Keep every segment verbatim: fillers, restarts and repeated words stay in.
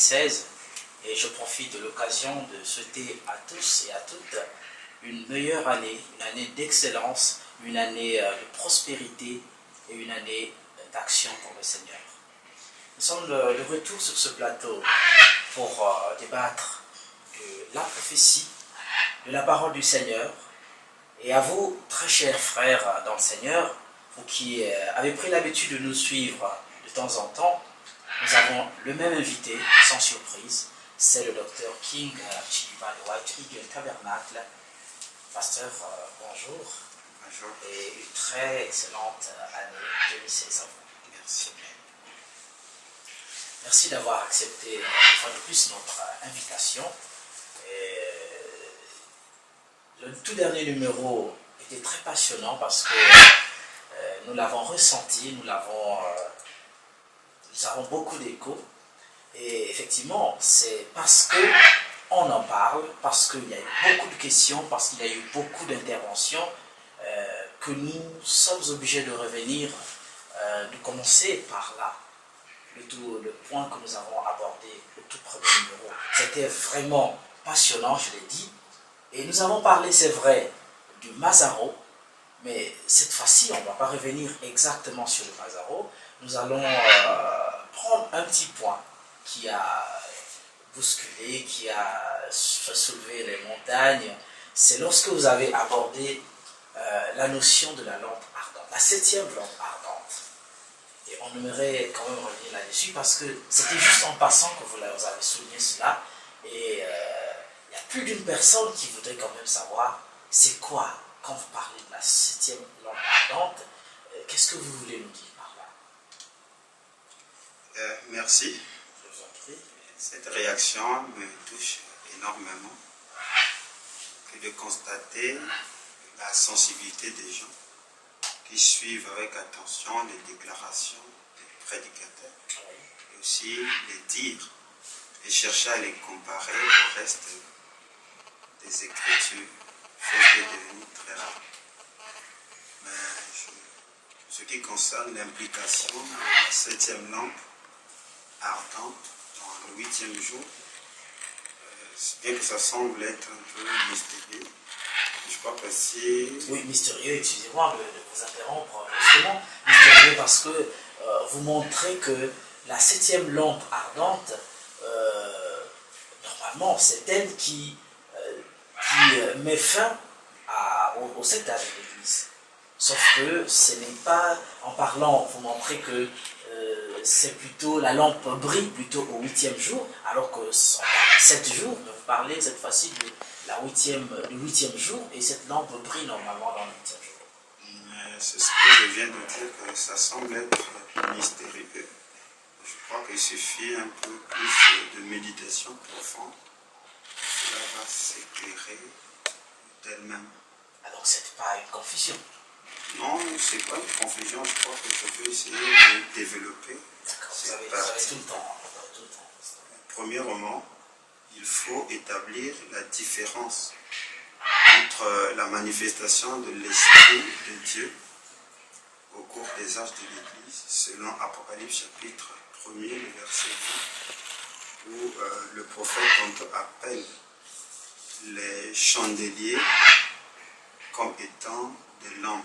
seize et je profite de l'occasion de souhaiter à tous et à toutes une meilleure année, une année d'excellence, une année de prospérité et une année d'action pour le Seigneur. Nous sommes de retour sur ce plateau pour euh, débattre de la prophétie, de la parole du Seigneur. Et à vous, très chers frères dans le Seigneur, vous qui euh, avez pris l'habitude de nous suivre de temps en temps, nous avons le même invité, sans surprise, c'est le docteur King Chidibale White Eagle Tabernacle. Pasteur, euh, bonjour. Bonjour. Et une très excellente année deux mille seize. Merci. Merci d'avoir accepté une fois de plus notre invitation. Et le tout dernier numéro était très passionnant parce que euh, nous l'avons ressenti, nous l'avons, euh, nous avons beaucoup d'échos. Et effectivement, c'est parce que on en parle, parce qu'il y a eu beaucoup de questions, parce qu'il y a eu beaucoup d'interventions, euh, que nous sommes obligés de revenir, euh, de commencer par là. Le, tout, le point que nous avons abordé, le tout premier numéro, c'était vraiment passionnant, je l'ai dit. Et nous avons parlé, c'est vrai, du Mazaro, mais cette fois-ci, on ne va pas revenir exactement sur le Mazaro. Nous allons euh, prendre un petit point qui a bousculé, qui a soulevé les montagnes. C'est lorsque vous avez abordé euh, la notion de la lampe ardente, la septième lampe ardente. Et on aimerait quand même revenir là-dessus parce que c'était juste en passant que vous avez souligné cela. Et euh, il y a plus d'une personne qui voudrait quand même savoir c'est quoi, quand vous parlez de la septième lampe ardente, euh, qu'est-ce que vous voulez nous dire par là? euh, Merci. Je vous en prie. Cette réaction me touche énormément que de constater la sensibilité des gens qui suivent avec attention les déclarations des prédicateurs et aussi les dires et chercher à les comparer au reste des Écritures, chose qui est devenue très rare. Mais je, ce qui concerne l'implication de la septième lampe ardente dans le huitième jour, euh, bien que ça semble être un peu mystérieux, je crois que si... Oui, mystérieux, excusez-moi de, de vous interrompre, justement, mystérieux parce que euh, vous montrez que la septième lampe ardente, euh, normalement, c'est elle qui, euh, qui euh, met fin à, au, au sectage de l'Église. Sauf que ce n'est pas, en parlant, vous montrez que euh, c'est plutôt, la lampe brille plutôt au huitième jour, alors que on parle de sept jours, mais vous parlez cette fois-ci de la huitième, le huitième jour, et cette lampe brille normalement dans le huitième jour. C'est ce que je viens de dire, que ça semble être mystérieux. Je crois qu'il suffit un peu plus de méditation profonde. Cela va s'éclairer d'elle-même. Alors ce n'est pas une confusion. Non, ce n'est pas une confusion. Je crois que je veux essayer de développer. D'accord, vous cette avez, vous partie. avez tout le temps. Tout le temps. Premièrement, il faut établir la différence entre la manifestation de l'Esprit de Dieu au cours des âges de l'Église, selon Apocalypse chapitre premier, le verset vingt, où euh, le prophète appelle les chandeliers comme étant des lampes.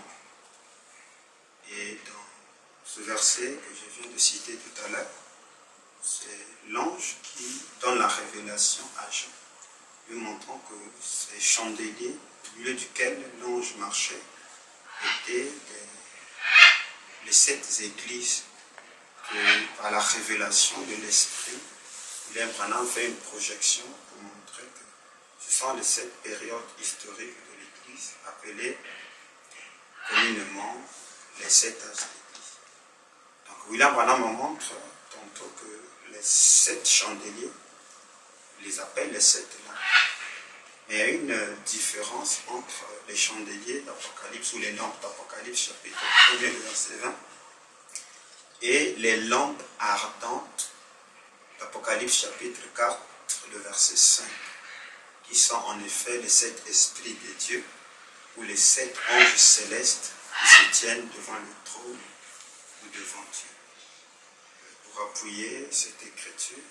Et dans ce verset que je viens de citer tout à l'heure, c'est l'ange qui donne la révélation à Jean, lui montrant que ces chandeliers, au milieu duquel l'ange marchait, étaient des, les sept églises que, par la révélation de l'Esprit, William Branham fait une projection pour montrer que ce sont les sept périodes historiques de l'Église, appelées communément les sept âges de l'Église. Donc William Branham montre tantôt que les sept chandeliers, il les appelle les sept lampes. Mais il y a une différence entre les chandeliers d'Apocalypse ou les lampes d'Apocalypse chapitre premier, verset vingt, et les lampes ardentes d'Apocalypse chapitre quatre, le verset cinq, qui sont en effet les sept esprits de Dieu ou les sept anges célestes qui se tiennent devant le trône ou devant Dieu. Pour appuyer cette écriture,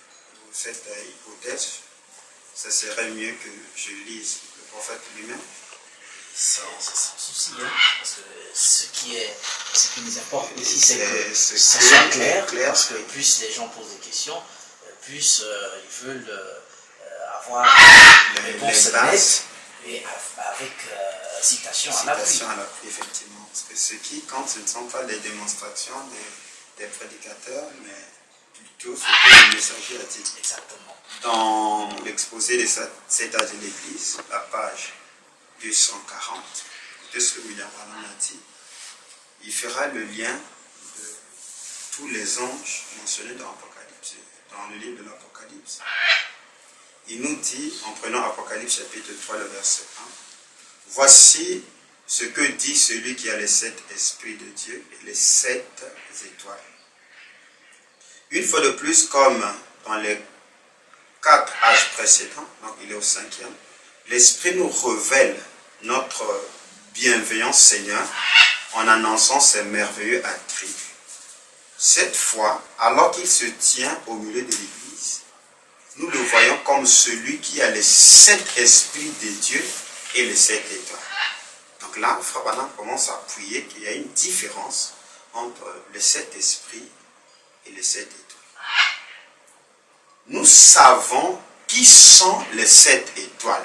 cette hypothèse, ça serait mieux que je lise le prophète lui-même. C'est sans souci, hein, parce que ce qui, est, ce qui nous importe ici, c'est que ça soit clair, clair, parce que plus les gens posent des questions, plus euh, ils veulent euh, avoir une réponse nette et avec euh, citation, citation à l'appui. Citation à l'appui, effectivement. Parce que ce qui compte, ce ne sont pas les démonstrations des, des prédicateurs, mais plutôt ce que le messager a dit. Exactement. Dans l'exposé de cet âge de l'Église, la page deux cent quarante, de ce que William Branham a dit, il fera le lien de tous les anges mentionnés dans l'Apocalypse, dans le livre de l'Apocalypse. Il nous dit, en prenant Apocalypse chapitre trois, le verset un, « Voici ce que dit celui qui a les sept esprits de Dieu et les sept étoiles. » Une fois de plus, comme dans les quatre âges précédents, donc il est au cinquième, l'Esprit nous révèle notre bienveillant Seigneur en annonçant ses merveilleux attributs. Cette fois, alors qu'il se tient au milieu de l'Église, nous le voyons comme celui qui a les sept esprits de Dieu et les sept étoiles. Donc là, Frère Branham commence à appuyer qu'il y a une différence entre les sept esprits et les sept étoiles. Nous savons qui sont les sept étoiles.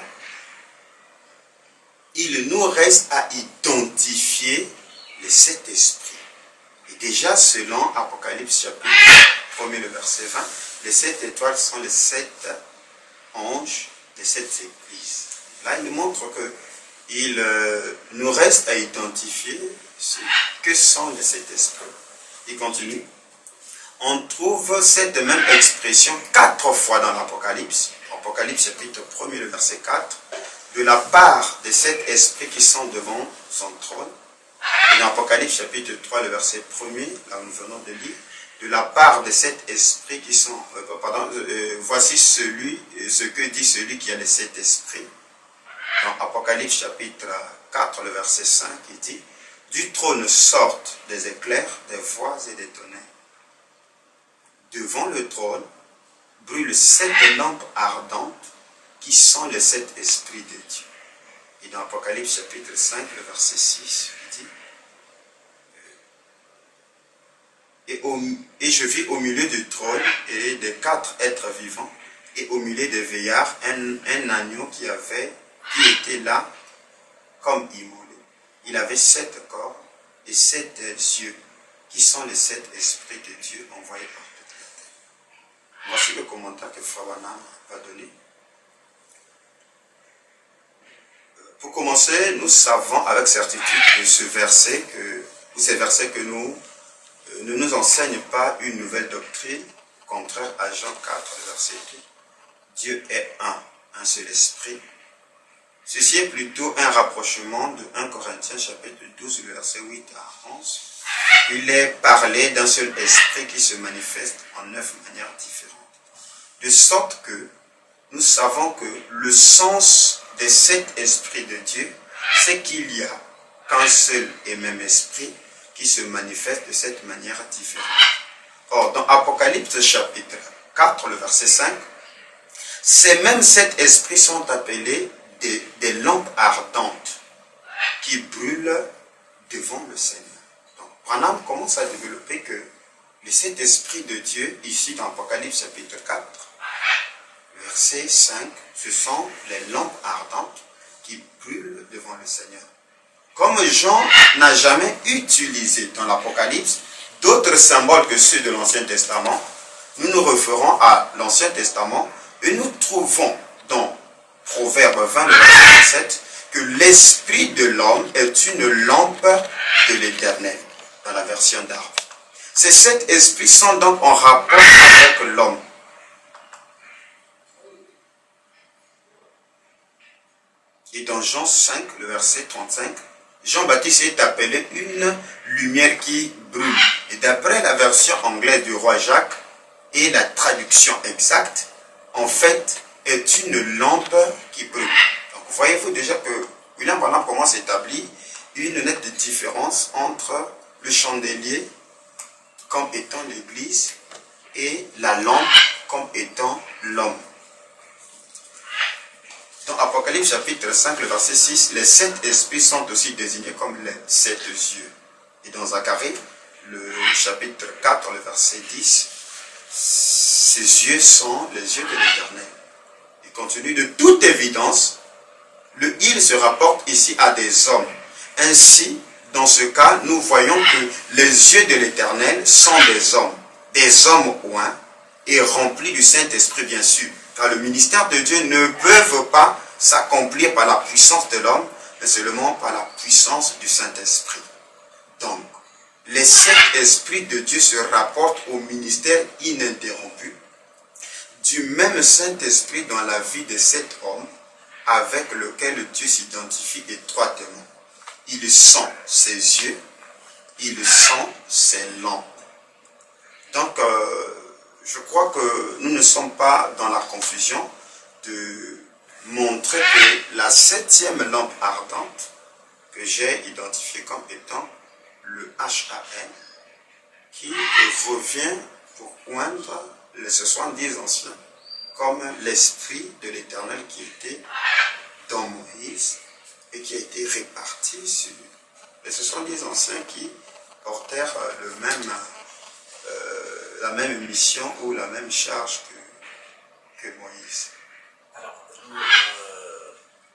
Il nous reste à identifier les sept esprits. Et déjà, selon Apocalypse chapitre un, le verset vingt, les sept étoiles sont les sept anges des sept églises. Là, il nous montre qu'il euh, nous reste à identifier ce que sont les sept esprits. Il continue. On trouve cette même expression quatre fois dans l'Apocalypse. Apocalypse chapitre un, le verset quatre. De la part des sept esprits qui sont devant son trône. Et dans Apocalypse chapitre trois, le verset premier, là où nous venons de lire, de la part des sept esprits qui sont, euh, pardon, euh, voici celui, ce que dit celui qui a les sept esprits. Dans Apocalypse chapitre quatre, le verset cinq, il dit, du trône sortent des éclairs, des voix et des tonnerres. Devant le trône brûlent sept lampes ardentes, qui sont les sept esprits de Dieu. Et dans Apocalypse chapitre cinq, le verset six, il dit, et, au, et je vis au milieu du trône et des quatre êtres vivants, et au milieu des veillards, un, un agneau qui avait, qui était là, comme immolé. Il avait sept corps et sept yeux, qui sont les sept esprits de Dieu envoyés par toute la terre. Voici le commentaire que Frère Branham va donner. Pour commencer, nous savons avec certitude que ce verset, que, ou ces versets que nous euh, ne nous enseignent pas une nouvelle doctrine, contraire à Jean quatre, verset deux. Dieu est un, un seul esprit. Ceci est plutôt un rapprochement de premier Corinthiens chapitre douze, verset huit à onze. Il est parlé d'un seul esprit qui se manifeste en neuf manières différentes. De sorte que nous savons que le sens des sept esprits de Dieu, c'est qu'il n'y a qu'un seul et même esprit qui se manifeste de cette manière différente. Or, dans Apocalypse chapitre quatre, le verset cinq, ces mêmes sept esprits sont appelés des, des lampes ardentes qui brûlent devant le Seigneur. Donc, Branham commence à développer que les sept esprits de Dieu, ici dans Apocalypse chapitre quatre, verset cinq, ce sont les lampes ardentes qui brûlent devant le Seigneur. Comme Jean n'a jamais utilisé dans l'Apocalypse d'autres symboles que ceux de l'Ancien Testament, nous nous référons à l'Ancien Testament et nous trouvons dans Proverbe vingt, verset vingt-sept, que l'esprit de l'homme est une lampe de l'Éternel, dans la version d'Arve. Ces sept esprits sont donc en rapport avec l'homme. Et dans Jean cinq, le verset trente-cinq, Jean-Baptiste est appelé une lumière qui brûle. Et d'après la version anglaise du roi Jacques et la traduction exacte, en fait, est une lampe qui brûle. Donc, voyez-vous déjà que William Branham commence à établir une nette différence entre le chandelier comme étant l'église et la lampe comme étant l'homme. Dans Apocalypse chapitre cinq, le verset six, les sept esprits sont aussi désignés comme les sept yeux. Et dans Zacharie, le chapitre quatre, le verset dix, ces yeux sont les yeux de l'Éternel. Et compte tenu de toute évidence, le « il » se rapporte ici à des hommes. Ainsi, dans ce cas, nous voyons que les yeux de l'Éternel sont des hommes, des hommes oints et remplis du Saint-Esprit, bien sûr. Car le ministère de Dieu ne peut pas s'accomplir par la puissance de l'homme, mais seulement par la puissance du Saint-Esprit. Donc, les sept esprits de Dieu se rapportent au ministère ininterrompu du même Saint-Esprit dans la vie de sept hommes avec lequel Dieu s'identifie étroitement. Il sent ses yeux, il sent ses lampes. Donc, euh, je crois que nous ne sommes pas dans la confusion de montrer que la septième lampe ardente que j'ai identifiée comme étant le H A N, qui revient pour oindre les soixante-dix anciens comme l'esprit de l'Éternel qui était dans Moïse et qui a été réparti sur les soixante-dix anciens qui portèrent le même, euh, la même mission ou la même charge que, que Moïse. Alors, euh,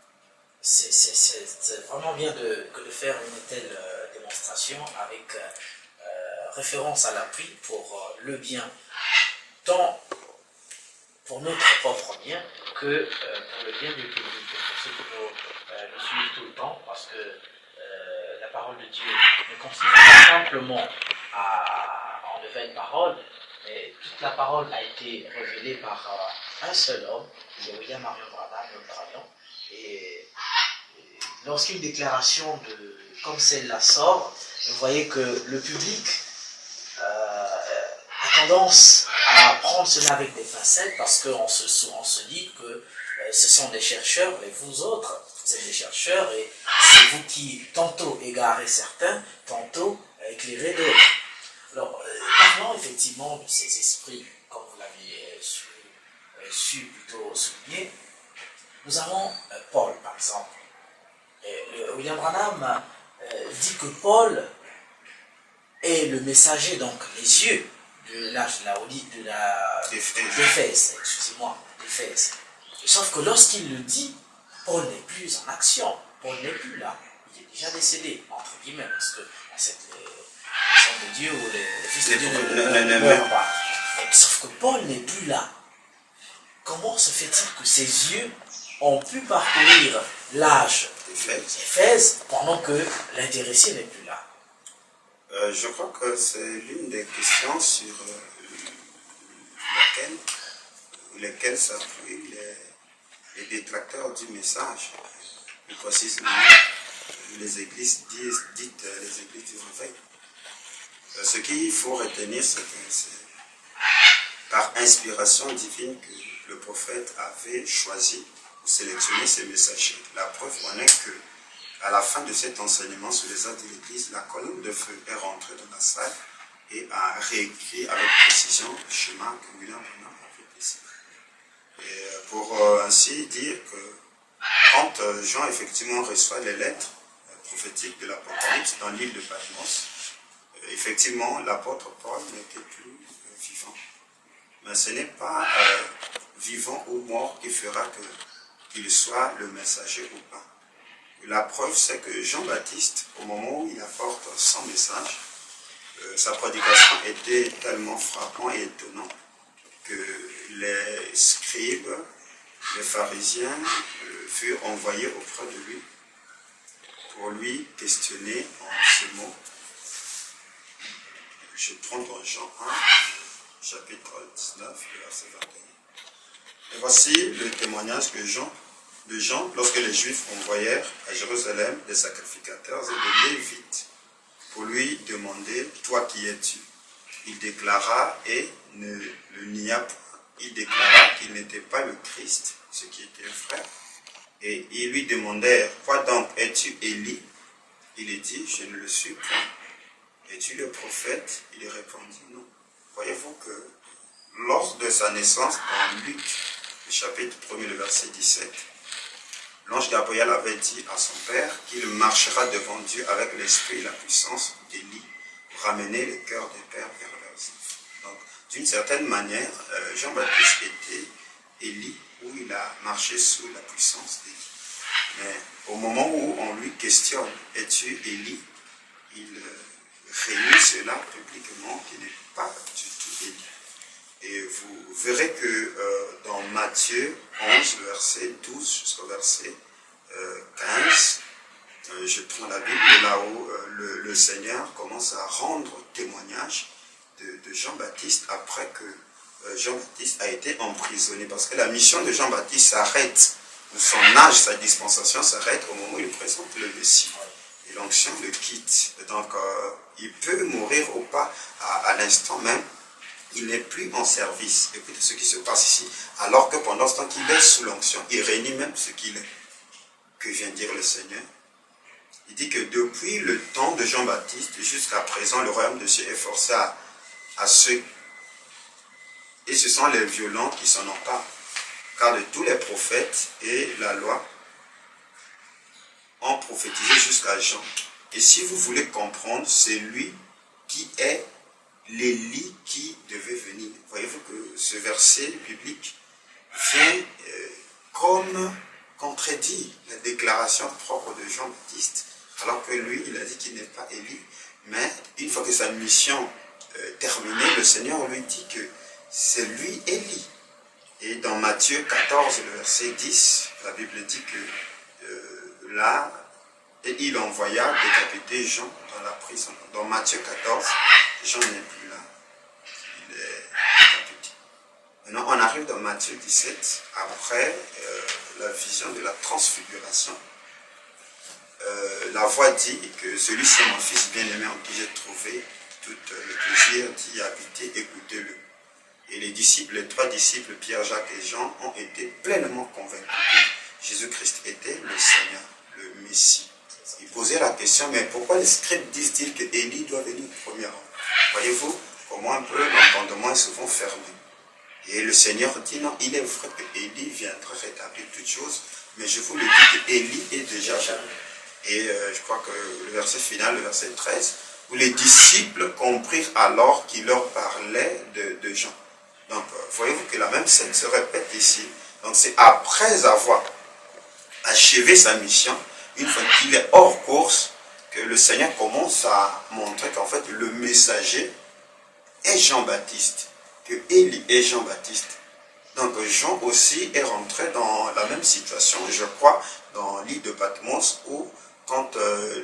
c'est vraiment bien de, que de faire une telle euh, démonstration avec euh, référence à l'appui pour euh, le bien, tant pour notre propre bien que euh, pour le bien du public, pour ceux qui nous, euh, nous suivent tout le temps, parce que euh, la parole de Dieu ne consiste pas simplement à enlever une parole, mais toute la parole a été révélée par euh, un seul homme, c'est William Marion Branham, nous le croyons, et, et lorsqu'une déclaration de, comme celle-là sort, vous voyez que le public euh, a tendance à prendre cela avec des pincettes parce qu'on se, on se dit que euh, ce sont des chercheurs, et vous autres, vous êtes des chercheurs, et c'est vous qui tantôt égarez certains, tantôt éclairez d'autres. Alors, euh, parlons effectivement de ces esprits, comme vous l'aviez su, euh, su plutôt souligner. Nous avons euh, Paul, par exemple. Et le, William Branham euh, dit que Paul est le messager, donc les yeux, de l'âge de la de la d'Éphèse, excusez-moi, d'Éphèse. Sauf que lorsqu'il le dit, Paul n'est plus en action, Paul n'est plus là, il est déjà décédé, entre guillemets, parce que c'est les, les hommes de Dieu ou les, les fils de Dieu ne meurent pas. Sauf que Paul n'est plus là. Comment se fait-il que ses yeux ont pu parcourir l'âge d'Éphèse pendant que l'intéressé n'est plus là? Euh, je crois que c'est l'une des questions sur euh, laquelle, lesquelles s'appuient les, les détracteurs du message, plus précisément les églises dites, dites les églises du réveil. Euh, ce qu'il faut retenir, c'est que c'est par inspiration divine que le prophète avait choisi ou sélectionné ses messagers. La preuve en est que à la fin de cet enseignement sur les actes de l'Église, la colonne de feu est rentrée dans la salle et a réécrit avec précision le schéma que William Branham avait dessiné. Et pour euh, ainsi dire que quand euh, Jean effectivement reçoit les lettres euh, prophétiques de l'Apocalypse dans l'île de Patmos, euh, effectivement l'apôtre Paul n'était plus euh, vivant. Mais ce n'est pas euh, vivant ou mort qui fera que, qu'il soit le messager ou pas. La preuve, c'est que Jean-Baptiste, au moment où il apporte son message, euh, sa prédication était tellement frappante et étonnante que les scribes, les pharisiens euh, furent envoyés auprès de lui pour lui questionner en ce mot. Je prends dans Jean un, chapitre dix-neuf, verset vingt et un. Et voici le témoignage que Jean de Jean, lorsque les Juifs envoyèrent à Jérusalem des sacrificateurs et des Lévites pour lui demander « Toi qui es-tu » Il déclara et ne le nia point. Il déclara qu'il n'était pas le Christ, ce qui était vrai. Et ils lui demandèrent « Quoi donc, es-tu Élie » Il dit « Je ne le suis point. » « Es-tu le prophète » Il répondit « Non. » Voyez-vous que lors de sa naissance, dans Luc, le chapitre premier, le verset dix-sept, l'ange Gabriel avait dit à son père qu'il marchera devant Dieu avec l'esprit et la puissance d'Élie pour ramener les cœurs des pères vers leurs enfants. Donc, d'une certaine manière, euh, Jean-Baptiste était Élie, où il a marché sous la puissance d'Élie. Mais au moment où on lui questionne, es-tu Élie? Il euh, réunit cela publiquement, qui n'est pas du tout Élie. Et vous verrez que euh, dans Matthieu onze, le verset douze jusqu'au verset euh, quinze, euh, je prends la Bible là où euh, le, le Seigneur commence à rendre témoignage de, de Jean-Baptiste après que euh, Jean-Baptiste a été emprisonné. Parce que la mission de Jean-Baptiste s'arrête, ou son âge, sa dispensation s'arrête au moment où il présente le Messie. Et l'onction le quitte. Donc euh, il peut mourir ou pas à, à l'instant même. Il n'est plus en service. Écoutez ce qui se passe ici. Alors que pendant ce temps qu'il est sous l'onction, il réunit même ce qu'il est. Que vient dire le Seigneur? Il dit que depuis le temps de Jean-Baptiste jusqu'à présent, le royaume de Dieu est forcé à, à ceux. Et ce sont les violents qui s'en emparent. Car de tous les prophètes et la loi ont prophétisé jusqu'à Jean. Et si vous voulez comprendre, c'est lui qui est l'Élie qui devait venir. Voyez-vous que ce verset biblique vient euh, comme contredire la déclaration propre de Jean-Baptiste, alors que lui, il a dit qu'il n'est pas Élie. Mais une fois que sa mission euh, terminée, le Seigneur lui dit que c'est lui Élie. Et dans Matthieu quatorze, le verset dix, la Bible dit que euh, là, et il envoya décapiter Jean dans la prison. Dans Matthieu quatorze, Jean n'est plus là. Il est décapité. Maintenant, on arrive dans Matthieu dix-sept, après euh, la vision de la transfiguration. Euh, la voix dit que celui-ci est mon fils bien-aimé en qui j'ai trouvé tout le plaisir d'y habiter, écoutez-le. Et les disciples, les trois disciples, Pierre, Jacques et Jean, ont été pleinement convaincus que Jésus-Christ était le Seigneur, le Messie. Ils posaient la question, mais pourquoi les scribes disent-ils que Élie doit venir premièrement? Voyez-vous comment un peu l'entendement est souvent fermé. Et le Seigneur dit, non, il est vrai que Élie viendra rétablir toutes choses, mais je vous le dis que Élie est déjà venu. Et euh, je crois que le verset final, le verset treize, où les disciples comprirent alors qu'il leur parlait de, de Jean. Donc, voyez-vous que la même scène se répète ici. Donc, c'est après avoir achevé sa mission, une fois qu'il est hors course, que le Seigneur commence à montrer qu'en fait, le messager est Jean-Baptiste, que Élie est Jean-Baptiste. Donc, Jean aussi est rentré dans la même situation, je crois, dans l'île de Patmos, où, quand euh,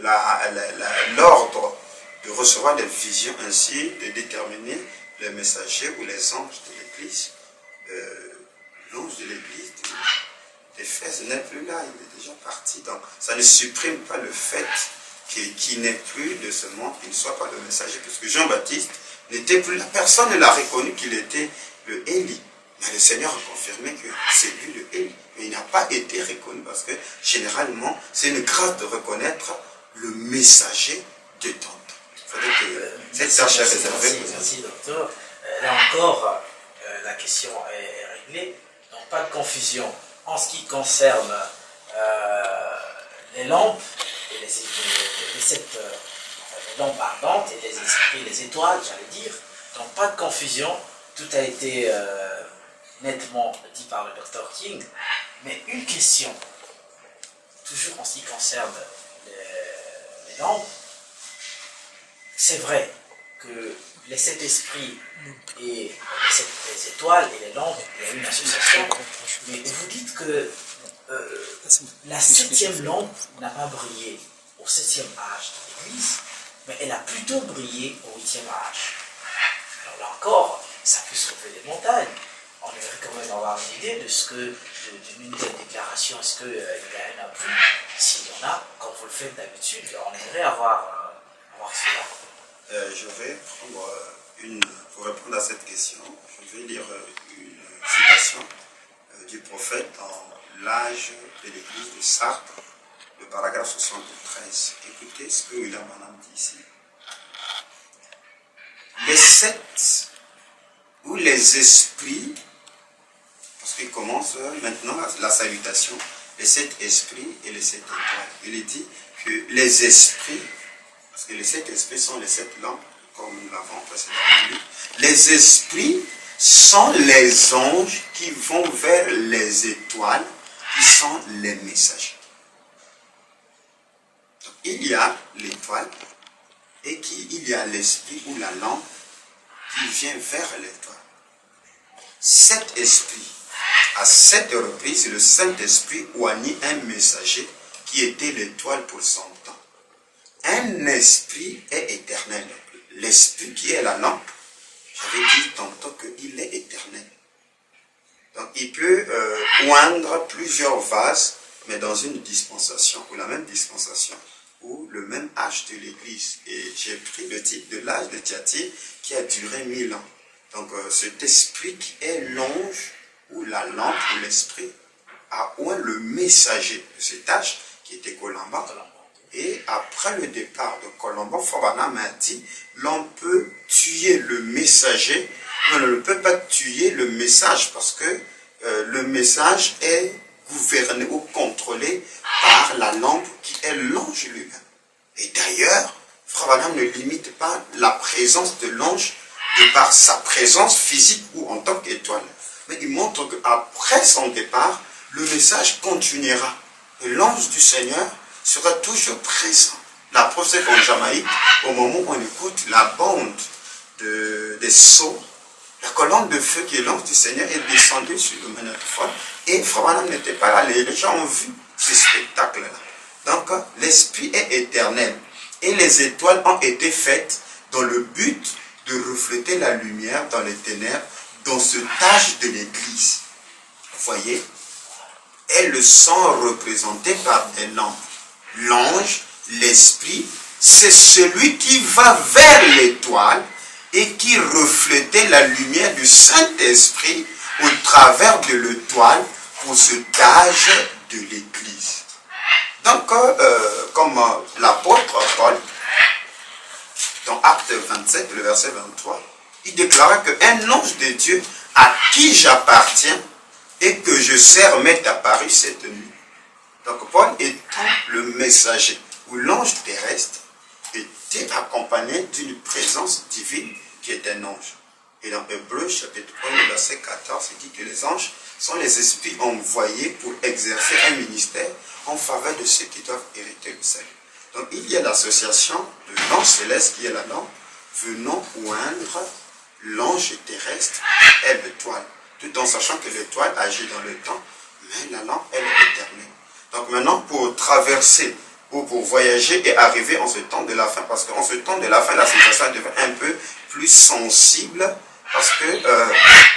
l'ordre de recevoir des visions ainsi, de déterminer les messagers ou les anges de l'Église, euh, l'ange de l'Église d'Éphèse n'est plus là, il est déjà parti. Donc, ça ne supprime pas le fait qu'il qu n'est plus de ce monde, qu'il ne soit pas le messager, parce que Jean-Baptiste n'était plus là. Personne ne l'a reconnu qu'il était le Élie. Mais le Seigneur a confirmé que c'est lui le Élie. Mais il n'a pas été reconnu, parce que généralement, c'est une grâce de reconnaître le messager de ton temps. Euh, cette tâche est réservée. Merci, merci, docteur. Euh, là encore, euh, la question est, est réglée. Donc, pas de confusion. En ce qui concerne euh, les lampes, et les, les, les sept euh, les lampes ardentes et les esprits, les étoiles, j'allais dire, donc pas de confusion. Tout a été euh, nettement dit par le docteur King. Mais une question, toujours en ce qui concerne les, les lampes, c'est vrai que les sept esprits et les sept les étoiles et les lampes, il y a une association, mais vous dites que euh, la septième lampe n'a pas brillé au septième âge de l'Église, mais elle a plutôt brillé au huitième âge. Alors là encore, ça peut sauver les montagnes. On devrait quand même avoir une idée de ce que, d'une telle déclaration, est-ce qu'il euh, y a un appui? S'il y en a, comme vous le faites d'habitude, on aimerait avoir, euh, avoir cela. Euh, je vais prendre une, pour répondre à cette question, je vais lire une citation euh, du prophète dans l'âge de l'église de Sardes, le paragraphe soixante-treize. Écoutez ce que William Branham dit ici. Les sept où les esprits, parce qu'il commence maintenant la salutation, les sept esprits et les sept étoiles. Il est dit que les esprits, parce que les sept esprits sont les sept lampes, comme nous l'avons précédemment dit, les esprits sont les anges qui vont vers les étoiles, qui sont les messagers. Donc, il y a l'étoile et qui, il y a l'esprit ou la lampe qui vient vers l'étoile. Cet esprit, à cette reprise, le Saint-Esprit oignit un messager qui était l'étoile pour son temps. Un esprit est éternel. L'esprit qui est la lampe, j'avais dit tantôt qu'il est éternel. Donc il peut euh, oindre plusieurs vases, mais dans une dispensation, ou la même dispensation, ou le même âge de l'Église. Et j'ai pris le titre de l'âge de Thyatire qui a duré mille ans. Donc euh, cet esprit qui est l'ange, ou la lampe, ou l'esprit, a oint le messager de cet âge, qui était Colomban. Et après le départ de Colomban, Fabanam a dit, l'on peut tuer le messager, mais on ne peut pas tuer le message, parce que euh, le message est gouverné ou contrôlé par la lampe qui est l'ange lui-même. Et d'ailleurs, Fabanam ne limite pas la présence de l'ange de par sa présence physique ou en tant qu'étoile. Mais il montre qu'après son départ, le message continuera. Et l'ange du Seigneur sera toujours présent. La preuve, c'est qu'en Jamaïque, au moment où on écoute la bande de, des sceaux, la colonne de feu qui est l'ange du Seigneur est descendue sur le magnétophone et Framanan n'était pas là. Les gens ont vu ce spectacle-là. Donc, l'esprit est éternel et les étoiles ont été faites dans le but de refléter la lumière dans les ténèbres dans ce tâche de l'Église. Vous voyez, elles sont représentées par des lampes. L'ange, l'esprit, c'est celui qui va vers l'étoile et qui reflétait la lumière du Saint-Esprit au travers de l'étoile pour ce tâche de l'Église. Donc, euh, comme euh, l'apôtre Paul, dans Acte vingt-sept, le verset vingt-trois, il déclara qu'un ange de Dieu à qui j'appartiens et que je sers m'est apparu cette nuit. Donc Paul étant le messager ou l'ange terrestre était accompagné d'une présence divine qui est un ange. Et dans Hébreux chapitre un, verset quatorze, il dit que les anges sont les esprits envoyés pour exercer un ministère en faveur de ceux qui doivent hériter le salut. Donc il y a l'association de l'ange céleste qui est la lampe venant oindre l'ange terrestre et l'étoile, tout en sachant que l'étoile agit dans le temps, mais la lampe, elle est éternelle. Donc maintenant, pour traverser ou pour voyager et arriver en ce temps de la fin, parce qu'en ce temps de la fin, la situation devient un peu plus sensible, parce que euh,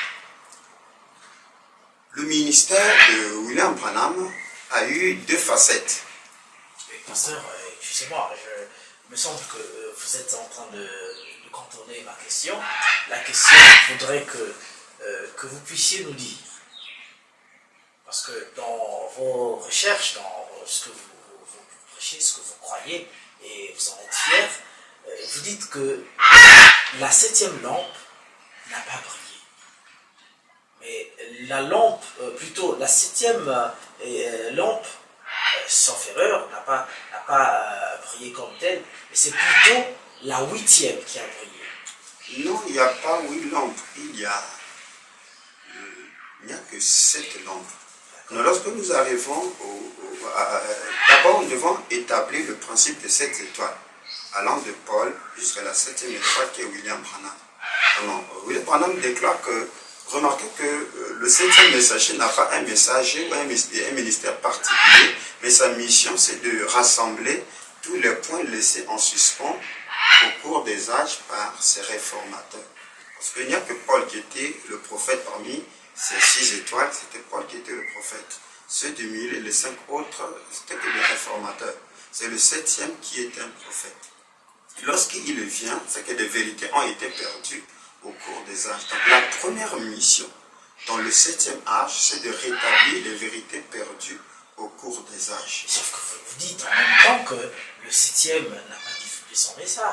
le ministère de William Branham a eu deux facettes. Pasteur, excusez-moi, il me semble que vous êtes en train de, de contourner ma question. La question, il faudrait que, euh, que vous puissiez nous dire. Parce que dans vos recherches, dans ce que vous, vous, vous prêchez, ce que vous croyez, et vous en êtes fiers, euh, vous dites que la septième lampe n'a pas brillé. Mais la lampe, euh, plutôt la septième euh, lampe, euh, sauf erreur, n'a pas, n'a pas euh, brillé comme telle, mais c'est plutôt la huitième qui a brillé. Non, il n'y a pas huit lampes, il y a, euh, il n'y a que sept lampes. Alors, lorsque nous arrivons, au, au, d'abord nous devons établir le principe de sept étoiles, allant de Paul jusqu'à la septième étoile qui est William Branham. Alors, William Branham déclare que, remarquez que euh, le septième messager n'a pas un messager ou un, un ministère particulier, mais sa mission c'est de rassembler tous les points laissés en suspens au cours des âges par ses réformateurs. Parce qu'il n'y a que Paul qui était le prophète parmi ces six étoiles, c'était Paul qui était le prophète. Ceux du milieu et les cinq autres, c'était que les réformateurs. C'est le septième qui est un prophète. Lorsqu'il vient, c'est que des vérités ont été perdues au cours des âges. Donc la première mission dans le septième âge, c'est de rétablir les vérités perdues au cours des âges. Sauf que vous dites en même temps que le septième n'a pas divulgué son message.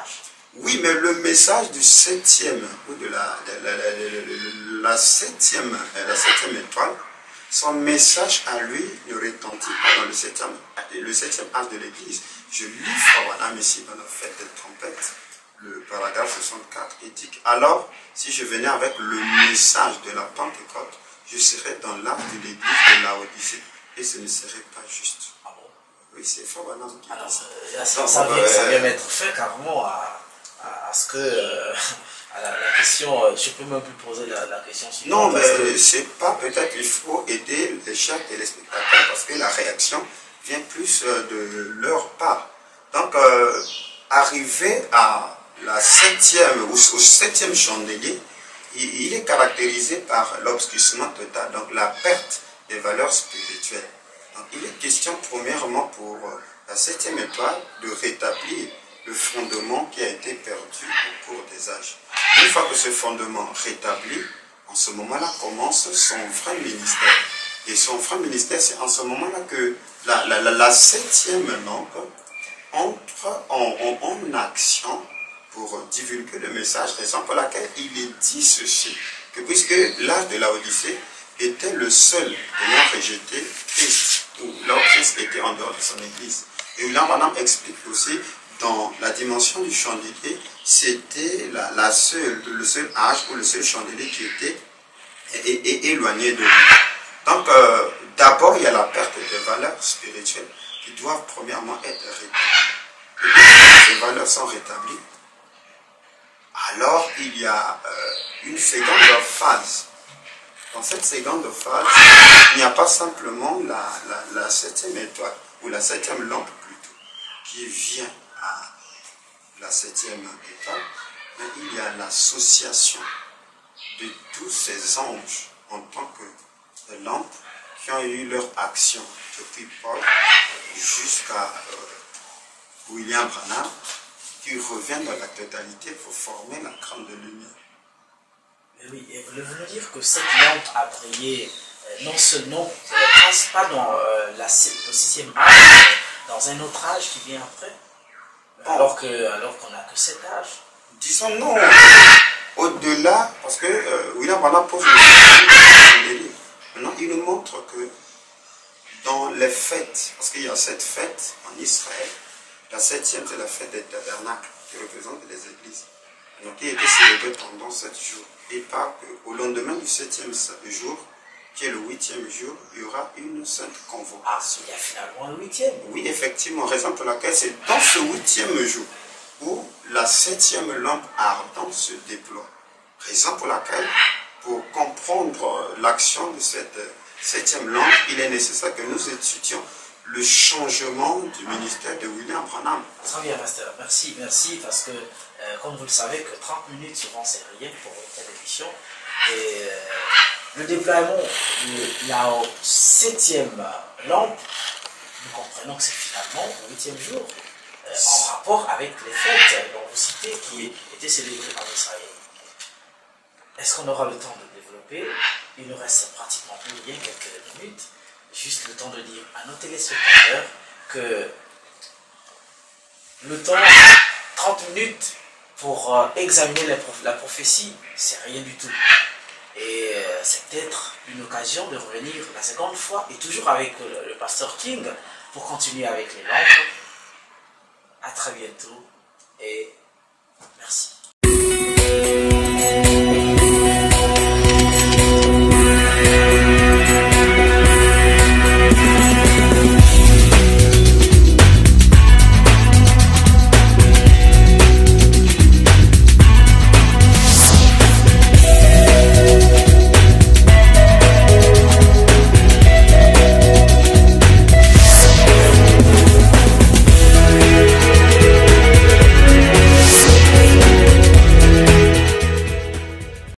Oui, mais le message du septième, ou de la, la, la, la, la, la septième, la septième étoile, son message à lui ne retentit pas dans le septième, le septième âge de l'Église. Je lis Fawanam ici dans la fête des trompettes, le paragraphe soixante-quatre, et dit alors, si je venais avec le message de la Pentecôte, je serais dans l'âge de l'Église de Laodicée, et ce ne serait pas juste. Ah bon? Oui, c'est Fawanam qui Alors, dit ça. euh, ça, ça, vient, ça vient mettre fin carrément à, à, à ce que... Euh, à la, la question, euh, je peux même plus poser la, la question suivante. Non, mais que... c'est pas peut-être, il faut aider les chers téléspectateurs parce que la réaction vient plus de leur part. Donc, euh, arrivé à la septième, ou au septième chandelier, il, il est caractérisé par l'obscurcissement total, donc la perte des valeurs spirituelles. Donc, il est question premièrement pour la septième étoile de rétablir le fondement qui a été perdu au cours des âges. Une fois que ce fondement rétabli, en ce moment-là commence son vrai ministère. Et son vrai ministère, c'est en ce moment-là que la, la, la, la septième lampe entre en, en, en action pour divulguer le message, raison pour laquelle il est dit ceci, que puisque l'âge de la Odyssée était le seul ayant rejeté Christ, ou là où Christ était en dehors de son église. Et là, madame explique aussi, dans la dimension du chandelier, c'était la, la seule, le seul âge ou le seul chandelier qui était é, é, éloigné de lui. Donc, euh, d'abord, il y a la perte des valeurs spirituelles qui doivent premièrement être rétablies. Et quand ces valeurs sont rétablies, alors il y a euh, une seconde phase. Dans cette seconde phase, il n'y a pas simplement la, la, la septième étoile, ou la septième lampe plutôt, qui vient à la septième étoile, mais il y a l'association de tous ces anges en tant que lampes qui ont eu leur action depuis Paul jusqu'à euh, William Branham, qui reviennent dans la totalité pour former la grande lumière. Mais oui, et voulez-vous dire que cette lampe a brillé euh, non seulement, euh, passe pas dans euh, la, le sixième âge, mais dans un autre âge qui vient après, alors qu'on alors qu'on n'a que cet âge. Disons non, au-delà, parce que euh, William Branham pose le délire. Maintenant, il nous montre que dans les fêtes, parce qu'il y a cette fête en Israël, la septième, c'est la fête des tabernacles, qui représente les églises. Donc, qui était célébrée pendant sept jours. Et pas qu'au lendemain du septième jour, qui est le huitième jour, il y aura une sainte convocation. Ah, il y a finalement le huitième. Oui, effectivement, raison pour laquelle c'est dans ce huitième jour où la septième lampe ardente se déploie. Raison pour laquelle, pour comprendre l'action de cette septième lampe, il est nécessaire que nous étudions le changement du ministère de William Branham. Très bien, pasteur. Merci, merci, parce que, euh, comme vous le savez, que trente minutes, souvent, c'est rien pour une télévision. Et euh, le déploiement de la septième lampe, nous comprenons que c'est finalement le huitième jour, euh, en rapport avec les fêtes dont vous citez, qui étaient célébrées en Israël. Est-ce qu'on aura le temps de développer? Il nous reste pratiquement plus rien, quelques minutes. Juste le temps de dire à nos téléspectateurs que le temps, trente minutes pour euh, examiner la, prof, la prophétie, c'est rien du tout. Et euh, c'est peut-être une occasion de revenir la seconde fois, et toujours avec le, le pasteur King, pour continuer avec les lampes. À très bientôt, et merci.